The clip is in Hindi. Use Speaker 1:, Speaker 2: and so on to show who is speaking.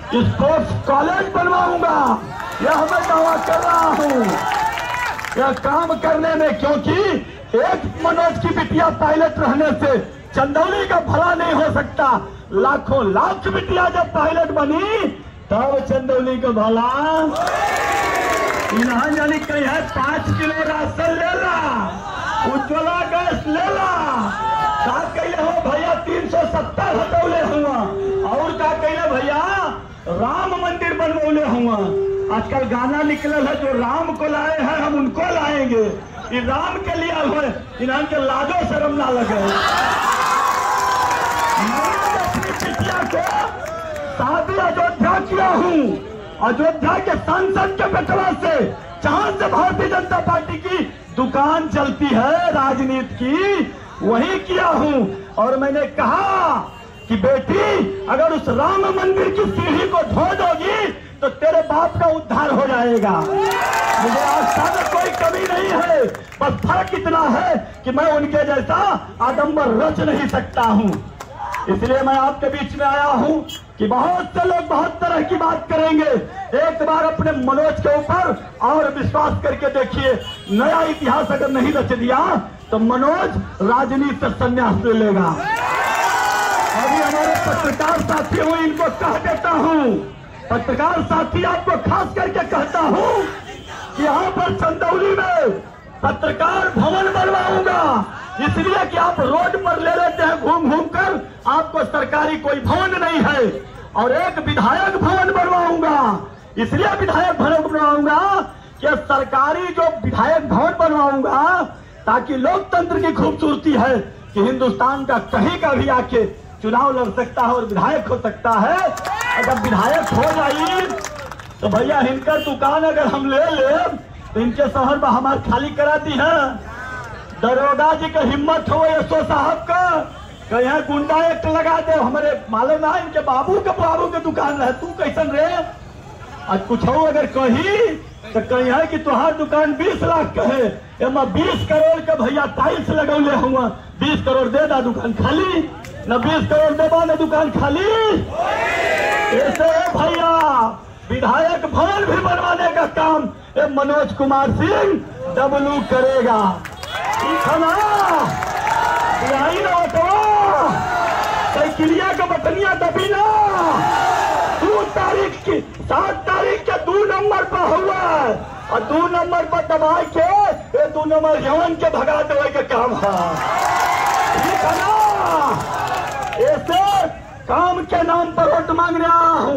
Speaker 1: स्पोर्ट्स कॉलेज बनवाऊंगा, यह मैं दावा कर रहा हूं। यह काम करने में, क्योंकि एक मनोज की बिटिया पायलट रहने से चंदौली का भला नहीं हो सकता। लाखों लाख बिटिया जब पायलट बनी तब चंदौली का भला। इन्हें जानी कही है 5 किलो राशन ले ला, उज्ज्वला गैस ले ला, का कहले हो भैया 370 हटौले हुआ, और का कहले भैया राम मंदिर बनवौले हुआ। आजकल गाना निकल है, जो राम को लाए हैं हम उनको लाएंगे। ये राम के लिए हुए, इन्हें के लाजो शर्म ना लगे। मैं अपनी बिटिया को शादी अयोध्या किया हूँ, अयोध्या के सांसद के बेटवा से, जहां से भारतीय जनता पार्टी की दुकान चलती है राजनीति की, वही किया हूं। और मैंने कहा कि बेटी अगर उस राम मंदिर की सीढ़ी को धो दोगी तो तेरे बाप का उद्धार हो जाएगा। मुझे आस्था में कोई कमी नहीं है, बस फर्क इतना है कि मैं उनके जैसा आडंबर रच नहीं सकता हूं। इसलिए मैं आपके बीच में आया हूं कि बहुत से लोग बहुत तरह की बात करेंगे। एक बार अपने मनोज के ऊपर और विश्वास करके देखिए, नया इतिहास अगर नहीं रच दिया तो मनोज राजनीति से संन्यास ले लेगा। अभी हमारे पत्रकार साथी हुए, इनको कह देता हूं, पत्रकार साथी आपको खास करके कहता हूं कि यहाँ पर चंदौली में पत्रकार भवन बनवाऊंगा, इसलिए कि आप रोड पर ले लेते हैं घूम घूम कर, आपको सरकारी कोई भवन नहीं है। और एक विधायक भवन बनवाऊंगा, इसलिए विधायक भवन बनवाऊंगा कि सरकारी जो विधायक भवन बनवाऊंगा, ताकि लोकतंत्र की खूबसूरती है कि हिंदुस्तान का कहीं का भी आके चुनाव लड़ सकता है और विधायक हो सकता है। अगर विधायक हो जाए तो भैया इनका दुकान अगर हम ले ले तो इनके शहर में हमारे खाली करा दी है। दरोगा जी का हिम्मत हो एसओ साहब का, कहीं गुंडा एक लगा दे, हमारे मालूम है इनके बाबू के दुकान रहे, तू कैसन रे। आज कुछ हो अगर कही तो कहीं है कि तुहार दुकान 20 लाख का है, एमा 20 करोड़ का भैया टाइल्स लगौले हुआ, 20 करोड़ दे दा दुकान खाली, न 20 करोड़ देवा न दुकान खाली। ऐसे भैया विधायक भवन भी बनवाने का काम ये मनोज कुमार सिंह डब्लू करेगा। साइकिलिया का बटनिया दबी ना, 7 तारीख के 2 नंबर पर हुआ और 2 नंबर पर दबा के ये 2 नंबर जवान के भगा देवे के काम है। ठीक है ना, ऐसे काम के नाम पर वोट मांग रहा